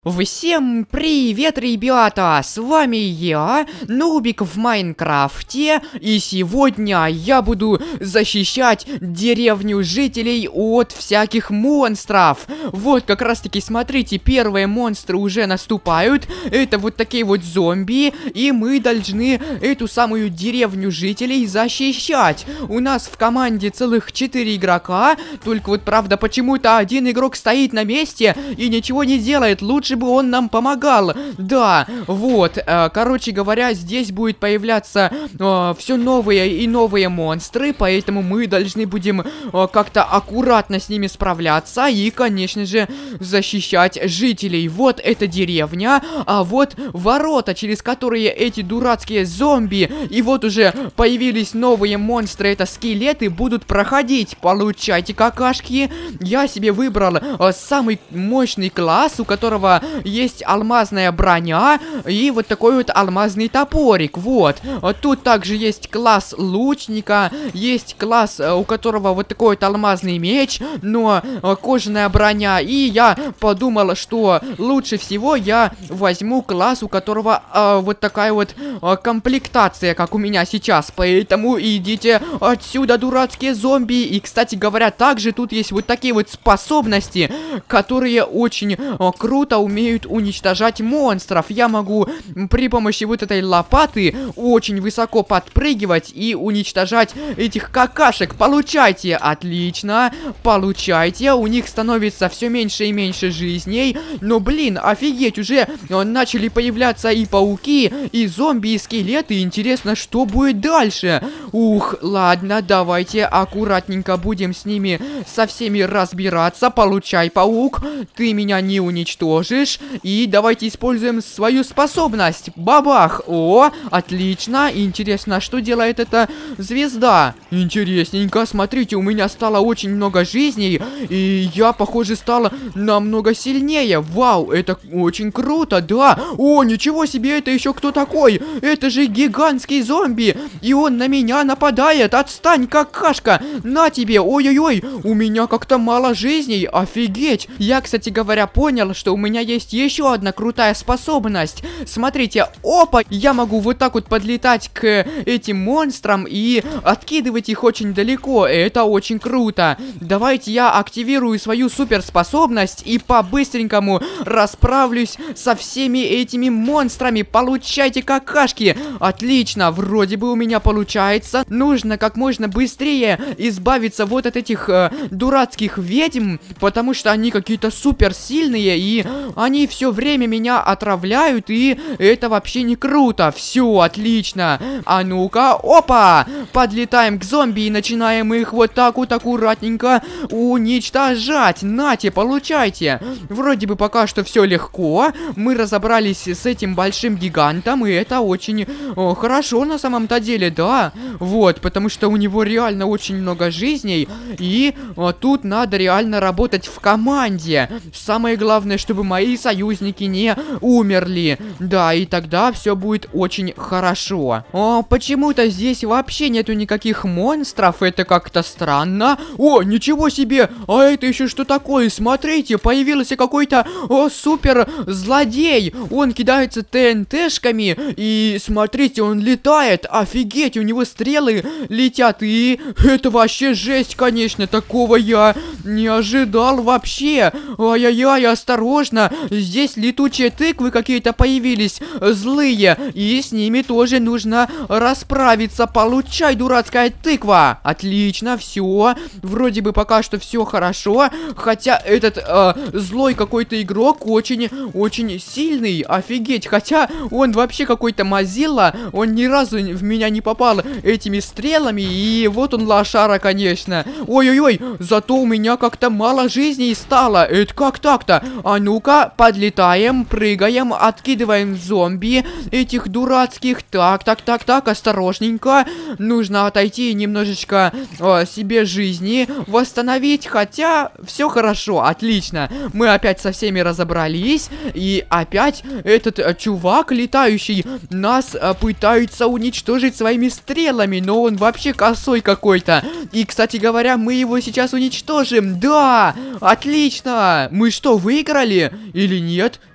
Всем привет, ребята! С вами я, Нубик в Майнкрафте, и сегодня я буду защищать деревню жителей от всяких монстров. Вот как раз таки, смотрите, первые монстры уже наступают. Это вот такие вот зомби, и мы должны эту самую деревню жителей защищать. У нас в команде целых 4 игрока, только вот правда почему-то один игрок стоит на месте и ничего не делает. Лучше бы он нам помогал. Да, вот, короче говоря, здесь будет появляться все новые и новые монстры, поэтому мы должны будем как-то аккуратно с ними справляться и, конечно же, защищать жителей. Вот эта деревня, а вот ворота, через которые эти дурацкие зомби и вот уже появились новые монстры, это скелеты, будут проходить. Получайте какашки. Я себе выбрал самый мощный класс, у которого есть алмазная броня и вот такой вот алмазный топорик. Вот. Тут также есть класс лучника, есть класс, у которого вот такой вот алмазный меч, но кожаная броня. И я подумал, что лучше всего я возьму класс, у которого вот такая вот комплектация, как у меня сейчас. Поэтому идите отсюда, дурацкие зомби. И, кстати говоря, также тут есть вот такие вот способности, которые очень круто умеют уничтожать монстров. Я могу при помощи вот этой лопаты очень высоко подпрыгивать и уничтожать этих какашек. Получайте. Отлично. Получайте. У них становится все меньше и меньше жизней. Но, блин, офигеть, уже начали появляться и пауки, и зомби, и скелеты. Интересно, что будет дальше? Ух, ладно, давайте аккуратненько будем с ними со всеми разбираться. Получай, паук. Ты меня не уничтожишь. И давайте используем свою способность. Бабах. О, отлично. Интересно, что делает эта звезда? Интересненько. Смотрите, у меня стало очень много жизней. И я, похоже, стала намного сильнее. Вау, это очень круто, да. О, ничего себе, это еще кто такой? Это же гигантский зомби. И он на меня нападает. Отстань, какашка. На тебе. Ой-ой-ой, у меня как-то мало жизней. Офигеть. Я, кстати говоря, понял, что у меня есть еще одна крутая способность. Смотрите, опа, я могу вот так вот подлетать к этим монстрам и откидывать их очень далеко. Это очень круто. Давайте я активирую свою суперспособность и по-быстренькому расправлюсь со всеми этими монстрами. Получайте какашки. Отлично, вроде бы у меня получается. Нужно как можно быстрее избавиться вот от этих дурацких ведьм, потому что они какие-то суперсильные и они все время меня отравляют, и это вообще не круто. Все, отлично. А ну-ка, опа! Подлетаем к зомби и начинаем их вот так вот аккуратненько уничтожать. Нате, получайте. Вроде бы пока что все легко. Мы разобрались с этим большим гигантом, и это очень хорошо на самом-то деле, да. Вот, потому что у него реально очень много жизней, и тут надо реально работать в команде. Самое главное, чтобы мои союзники не умерли. Да, и тогда все будет очень хорошо. Почему-то здесь вообще нету никаких монстров. Это как-то странно. О, ничего себе! А это еще что такое? Смотрите, появился какой-то супер злодей. Он кидается ТНТшками. И смотрите, он летает. Офигеть, у него стрелы летят. И это вообще жесть, конечно. Такого я не ожидал вообще. Ай-яй-яй, осторожно. Здесь летучие тыквы какие-то появились, злые, и с ними тоже нужно расправиться. Получай, дурацкая тыква. Отлично, все. Вроде бы пока что все хорошо, хотя этот злой какой-то игрок очень сильный. Офигеть, хотя он вообще какой-то мазила. Он ни разу в меня не попал этими стрелами, и вот он лошара, конечно. Ой-ой-ой, зато у меня как-то мало жизней стало. Это как так-то? А ну-ка, подлетаем, прыгаем, откидываем зомби этих дурацких. Так, осторожненько. Нужно отойти немножечко себе жизни восстановить, хотя все хорошо, отлично. Мы опять со всеми разобрались, и опять этот чувак летающий нас пытается уничтожить своими стрелами, но он вообще косой какой-то. И, кстати говоря, мы его сейчас уничтожим. Да, отлично. Мы что, выиграли или нет?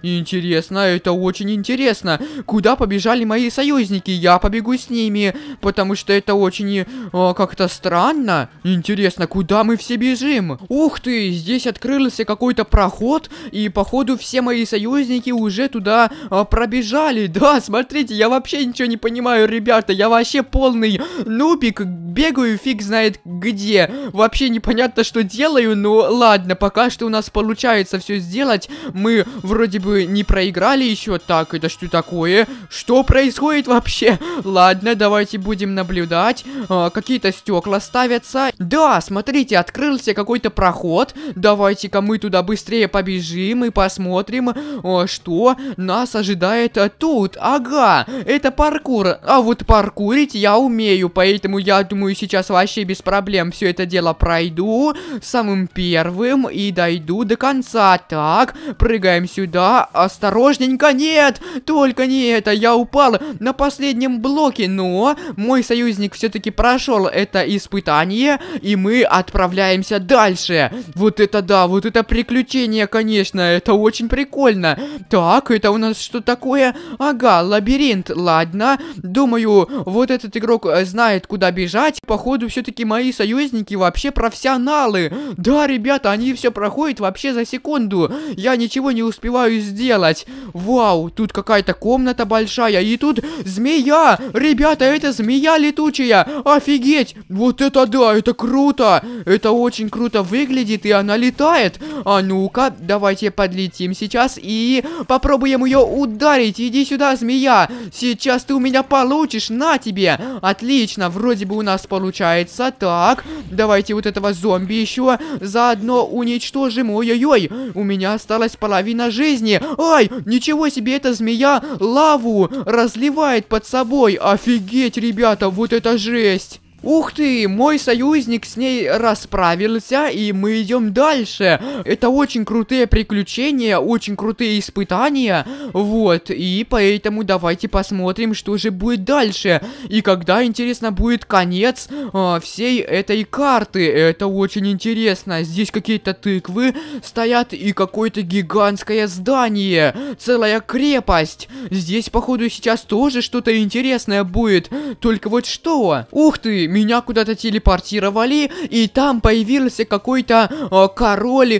Интересно, это очень интересно. Куда побежали мои союзники? Я побегу с ними, потому что это очень как-то странно. Интересно, куда мы все бежим? Ух ты, здесь открылся какой-то проход, и походу все мои союзники уже туда пробежали. Да, смотрите, я вообще ничего не понимаю, ребята. Я вообще полный нубик, бегаю фиг знает где. Вообще непонятно, что делаю, но ладно, пока что у нас получается все сделать. Мы вроде бы не проиграли еще. Так, это что такое? Что происходит вообще? Ладно, давайте будем наблюдать. Какие-то стекла ставятся. Да, смотрите, открылся какой-то проход. Давайте-ка мы туда быстрее побежим и посмотрим, что нас ожидает тут. Ага, это паркур. А вот паркурить я умею, поэтому я думаю, сейчас вообще без проблем все это дело пройду самым первым и дойду до конца. Так, прыгаем сюда. Осторожненько, нет, только не это. Я упал на последнем блоке, но мой союзник все-таки прошел это испытание, и мы отправляемся дальше. Вот это да, вот это приключение, конечно, это очень прикольно. Так, это у нас что такое? Ага, лабиринт, ладно. Думаю, вот этот игрок знает, куда бежать. Походу, все-таки мои союзники вообще профессионалы. Да, ребята, они все проходят вообще за секунду. Я ничего не успеваю сделать. Вау, тут какая-то комната большая, и тут змея. Ребята, это змея летучая. Офигеть, вот это да, это круто. Это очень круто выглядит, и она летает. А ну-ка, давайте подлетим сейчас и попробуем ее ударить. Иди сюда, змея. Сейчас ты у меня получишь, на тебе. Отлично, вроде бы у нас получается. Так, давайте вот этого зомби еще заодно уничтожим. Ой-ой-ой, у меня осталась половина жизни. Ай, ничего себе, эта змея лаву разливает под собой. Офигеть, ребята, вот это жесть. Ух ты, мой союзник с ней расправился, и мы идем дальше. Это очень крутые приключения, очень крутые испытания. Вот, и поэтому давайте посмотрим, что же будет дальше. И когда, интересно, будет конец всей этой карты. Это очень интересно. Здесь какие-то тыквы стоят и какое-то гигантское здание. Целая крепость. Здесь, походу, сейчас тоже что-то интересное будет. Только вот что? Ух ты! Меня куда-то телепортировали, и там появился какой-то король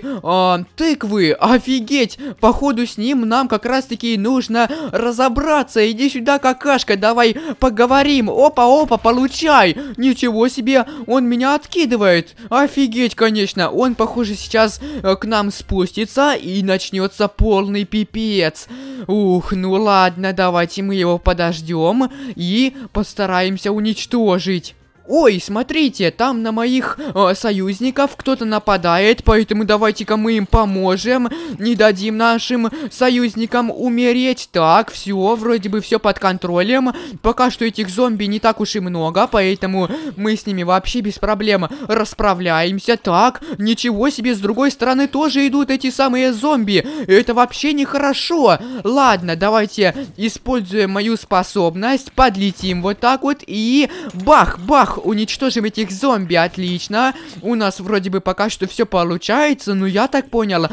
тыквы. Офигеть! Походу с ним нам как раз-таки нужно разобраться. Иди сюда, какашка, давай поговорим. Опа-опа, получай! Ничего себе, он меня откидывает. Офигеть, конечно. Он, похоже, сейчас к нам спустится, и начнется полный пипец. Ух, ну ладно, давайте мы его подождем и постараемся уничтожить. Ой, смотрите, там на моих союзников кто-то нападает, поэтому давайте-ка мы им поможем, не дадим нашим союзникам умереть. Так, все, вроде бы все под контролем. Пока что этих зомби не так уж и много, поэтому мы с ними вообще без проблем расправляемся. Так, ничего себе, с другой стороны тоже идут эти самые зомби. Это вообще нехорошо. Ладно, давайте используем мою способность, подлетим вот так вот и бах-бах. Уничтожим этих зомби, отлично. У нас вроде бы пока что все получается, но я так понял,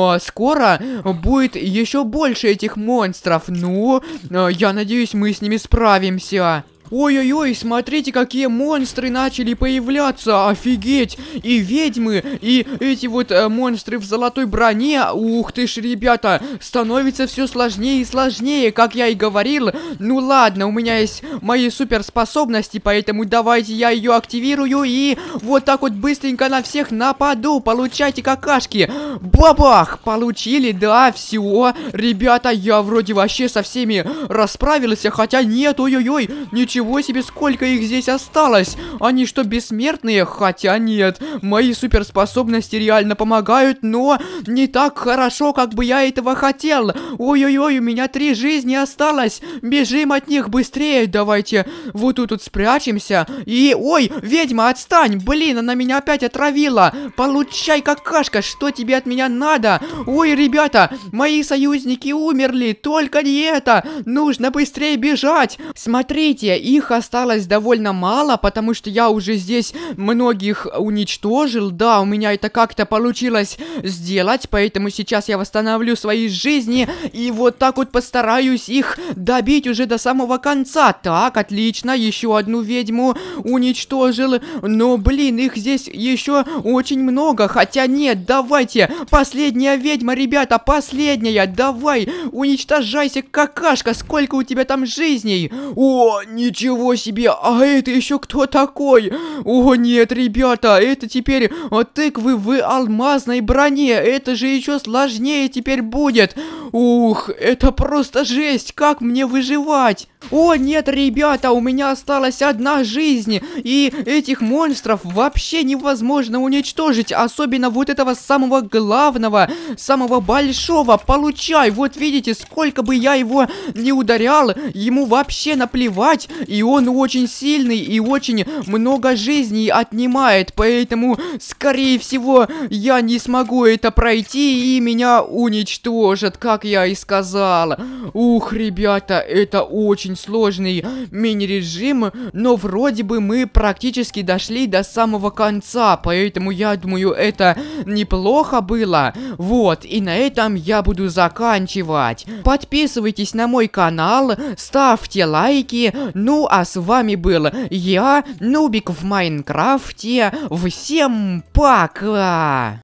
скоро будет еще больше этих монстров. Ну, я надеюсь, мы с ними справимся. Ой-ой-ой, смотрите, какие монстры начали появляться, офигеть, и ведьмы, и эти вот монстры в золотой броне, ух ты ж, ребята, становится все сложнее и сложнее, как я и говорил. Ну ладно, у меня есть мои суперспособности, поэтому давайте я ее активирую и вот так вот быстренько на всех нападу, получайте какашки. Бабах, получили, да, все, ребята, я вроде вообще со всеми расправился, хотя нет, ой-ой-ой, ничего себе, сколько их здесь осталось. Они что, бессмертные? Хотя нет, мои суперспособности реально помогают, но не так хорошо, как бы я этого хотел. Ой-ой-ой, у меня 3 жизни осталось. Бежим от них быстрее. Давайте вот тут вот спрячемся. И, ой, ведьма, отстань. Блин, она меня опять отравила. Получай, какашка, что тебе от меня надо? Ой, ребята, мои союзники умерли. Только не это. Нужно быстрее бежать. Смотрите, их осталось довольно мало, потому что я уже здесь многих уничтожил. Да, у меня это как-то получилось сделать, поэтому сейчас я восстановлю свои жизни и вот так вот постараюсь их добить уже до самого конца. Так, отлично, еще одну ведьму уничтожил, но, блин, их здесь еще очень много, хотя нет, давайте, последняя ведьма, ребята, последняя, давай, уничтожайся, какашка, сколько у тебя там жизней? О, ничего себе, а это еще кто такой? О, нет, ребята, это теперь тыквы в алмазной броне, это же еще сложнее теперь будет. Ух, это просто жесть, как мне выживать? О, нет, ребята, у меня осталась одна жизнь, и этих монстров вообще невозможно уничтожить, особенно вот этого самого главного, самого большого. Получай, вот видите, сколько бы я его не ударял, ему вообще наплевать, и он очень сильный и очень много жизней отнимает, поэтому, скорее всего, я не смогу это пройти, и меня уничтожат, как я и сказал. Ух, ребята, это очень сложный мини-режим, но вроде бы мы практически дошли до самого конца, поэтому я думаю, это неплохо было. Вот, и на этом я буду заканчивать. Подписывайтесь на мой канал, ставьте лайки, ну а с вами был я, Нубик в Майнкрафте. Всем пока!